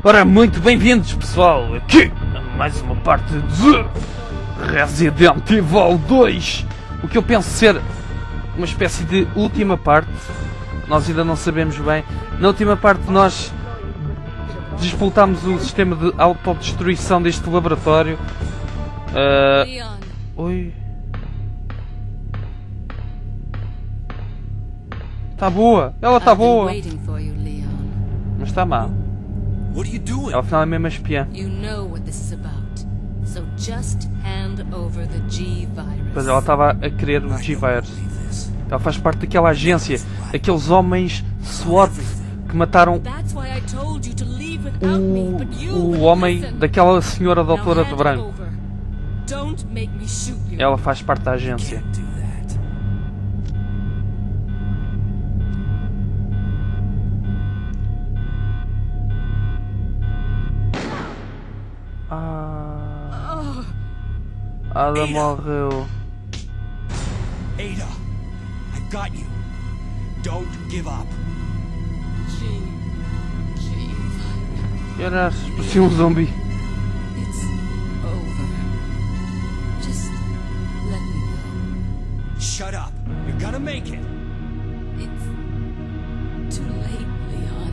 Ora, muito bem-vindos, pessoal, aqui a mais uma parte de Resident Evil 2. O que eu penso ser uma espécie de última parte. Nós ainda não sabemos bem. Na última parte nós despoltámos o sistema de autodestruição deste laboratório. Oi. Tá boa, ela tá boa. Mas está má. Ela afinal é mesmo espiã. Pois ela estava a querer o G-Virus. Ela faz parte daquela agência, aqueles homens SWAT que mataram o homem daquela senhora doutora de branco. Ela faz parte da agência. Ada morreu. Ada, I got you. Don't give up. Era parecia um zumbi. It's over. Just let me go. Shut up. You're gonna make it. It's too late, Leon.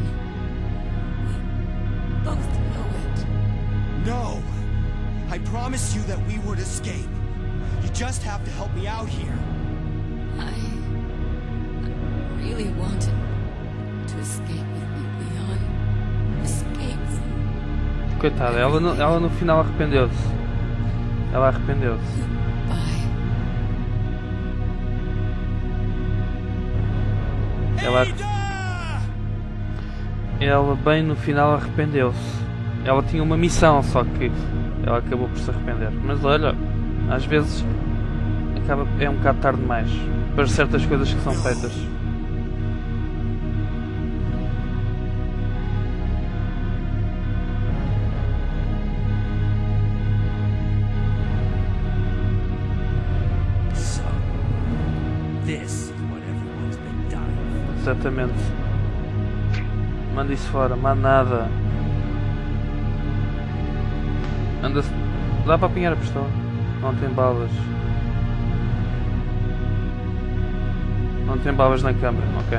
We both know it. No. I promised you that we would escape. You just have to help me out here. I really wanted to escape with you, Leon. Escape from... Coitada, ela no final arrependeu-se. Ela arrependeu-se. Bye. Ela bem no final arrependeu-se. Ela tinha uma missão, só que ela acabou por se arrepender. Mas olha, às vezes é um bocado tarde demais para certas coisas que são feitas. So, this is what everyone's been dying. Exatamente. Manda isso fora, manda nada. Anda-se. Dá para apanhar a pistola? Não tem balas. Não tem balas na câmara, ok.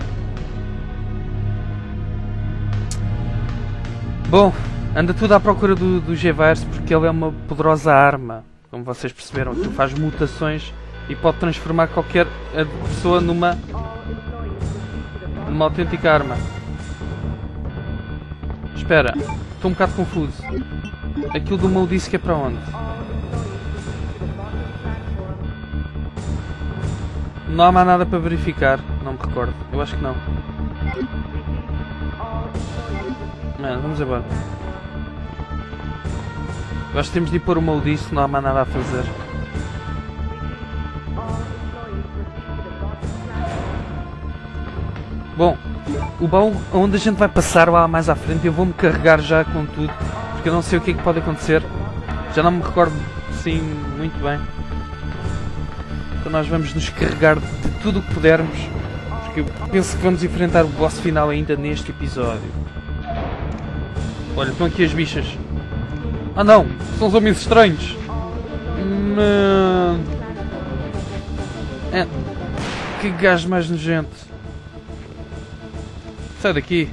Bom, anda tudo à procura do G-Virus porque ele é uma poderosa arma. Como vocês perceberam, que faz mutações e pode transformar qualquer pessoa numa autêntica arma. Espera, estou um bocado confuso. Aquilo do Mo disse que é para onde? Não há mais nada para verificar, não me recordo. Eu acho que não. Vamos embora. Eu acho que temos de ir pôr o Mo disse, não há mais nada a fazer. Bom, o baú onde a gente vai passar lá mais à frente, eu vou-me carregar já com tudo. Eu não sei o que é que pode acontecer. Já não me recordo assim muito bem. Então nós vamos nos carregar de tudo o que pudermos. Porque eu penso que vamos enfrentar o boss final ainda neste episódio. Olha, estão aqui as bichas. Ah não! São os homens estranhos! Que gajo mais nojento! Sai daqui!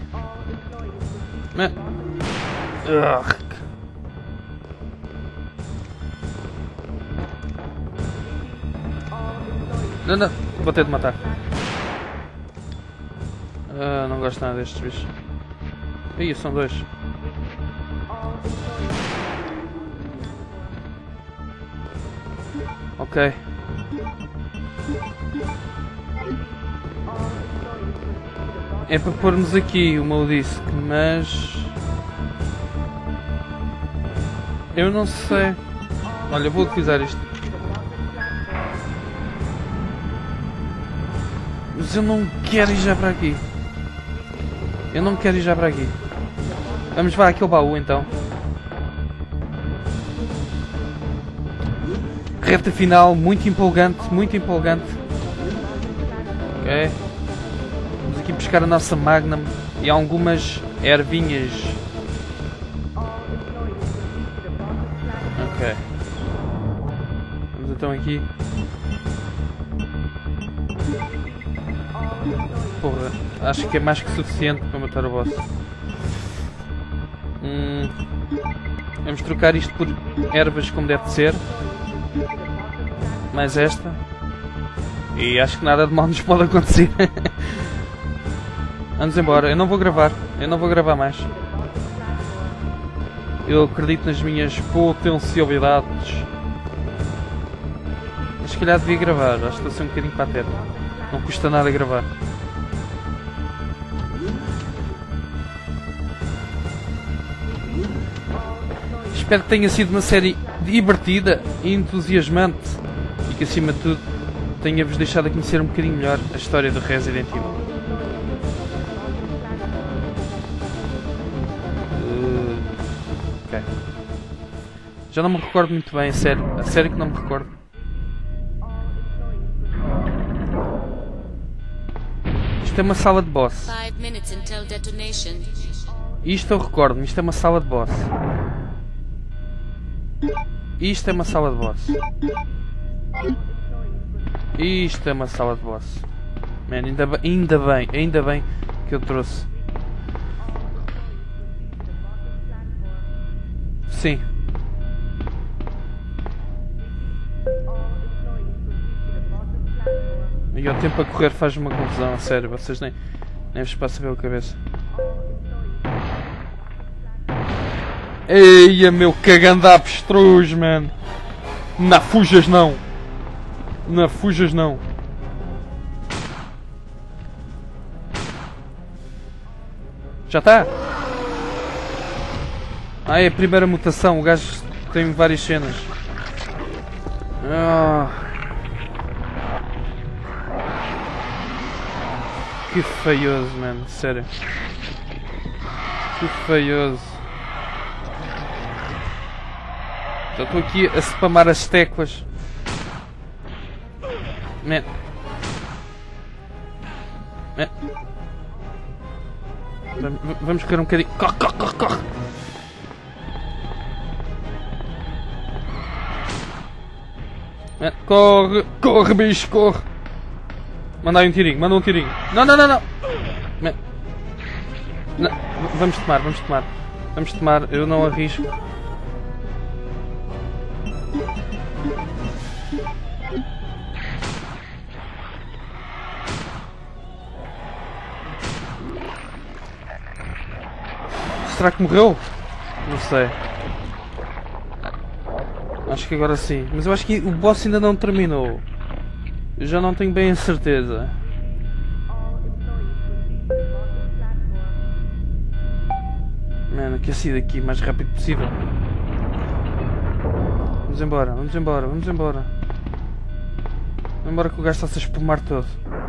Não, vou ter de matar. Não gosto nada destes bichos. Ih, são dois. Ok. É para pormos aqui o meu disco, mas... eu não sei. Olha, vou utilizar isto. Mas eu não quero ir já para aqui. Eu não quero ir já para aqui. Vamos para aquele baú então. Reta final, muito empolgante, muito empolgante. Ok. Vamos aqui buscar a nossa Magnum e algumas ervinhas. Ok. Vamos então aqui. Porra, acho que é mais que suficiente para matar o boss. Vamos trocar isto por ervas como deve ser. Mais esta. E acho que nada de mal nos pode acontecer. Vamos embora. Eu não vou gravar. Eu não vou gravar mais. Eu acredito nas minhas potencialidades. Mas se calhar devia gravar. Acho que estou a ser um bocadinho pateta. Não custa nada gravar. Espero que tenha sido uma série divertida e entusiasmante. E que acima de tudo tenha-vos deixado a conhecer um bocadinho melhor a história do Resident Evil. Ok. Já não me recordo muito bem, a sério que não me recordo. Isto é uma sala de boss. 5 minutes until detonation. Isto eu recordo-me, isto é uma sala de boss. Isto é uma sala de boss. Isto é uma sala de boss. Man, ainda bem que eu trouxe. Sim. E ao tempo a correr faz uma confusão, a sério, vocês nem vos passa pela cabeça. Eia, meu cagando abstrus, man. Não fujas não. Não fujas não. Já está? Ah, é a primeira mutação, o gajo tem várias cenas. Que feioso, mano, sério. Que feioso. Já estou aqui a spamar as teclas. Man. Man. Vamos correr um bocadinho. Corre, corre, corre, corre. Man. Corre, corre, bicho, corre. Manda aí um tirinho, manda um tirinho. Não, não, não, não. Man. Não. Vamos tomar, vamos tomar. Vamos tomar, eu não arrisco. Será que morreu? Não sei. Acho que agora sim. Mas eu acho que o boss ainda não terminou. Eu já não tenho bem a certeza. Mano, quer sair daqui o mais rápido possível. Vamos embora, vamos embora, vamos embora. Vamos embora que o gajo está-se a espumar todo.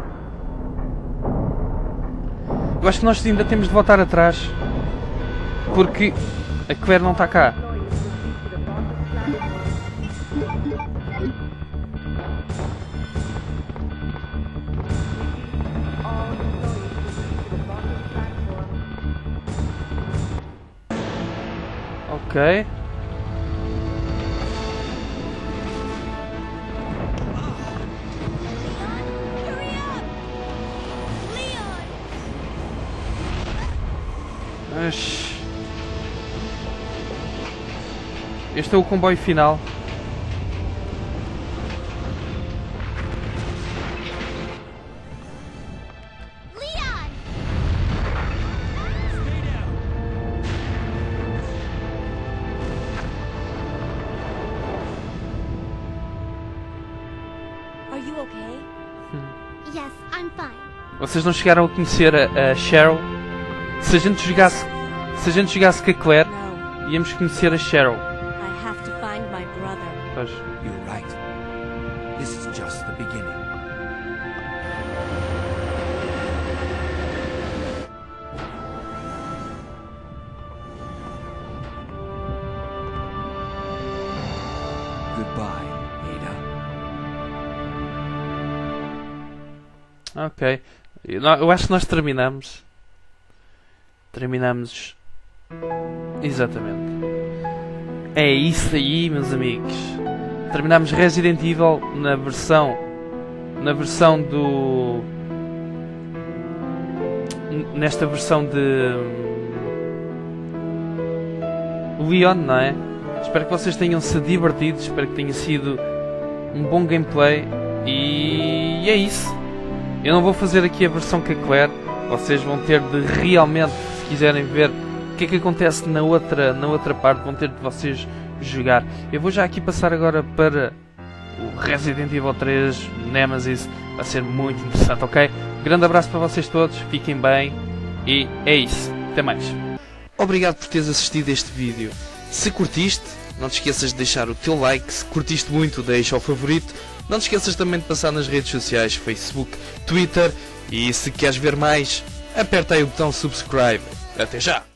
Eu acho que nós ainda temos de voltar atrás. Porque a Claire não está cá. Ok. Este é o comboio final. Leon! Are you okay? Yes, I'm fine. Vocês não chegaram a conhecer a Cheryl? Se a gente jogasse com a Claire, No. íamos conhecer a Cheryl. I have to find my brother. Pois. You're right. This is just the beginning. Goodbye, Ada. Ok. Eu acho que nós terminamos. Terminamos. Exatamente. é isso aí, meus amigos. Terminamos Resident Evil na versão do... Nesta versão de... Leon, não é? Espero que vocês tenham se divertido, espero que tenha sido um bom gameplay. E é isso. Eu não vou fazer aqui a versão com a Claire. Vocês vão ter de realmente, se quiserem ver o que é que acontece na outra parte, vão ter de vocês jogar. Eu vou já aqui passar agora para o Resident Evil 3 Nemesis. Vai ser muito interessante, ok? Grande abraço para vocês todos, fiquem bem e é isso. Até mais. Obrigado por teres assistido este vídeo. Se curtiste, não te esqueças de deixar o teu like. Se curtiste muito, deixa o favorito. Não te esqueças também de passar nas redes sociais, Facebook, Twitter. E se queres ver mais, aperta aí o botão subscribe. Até já!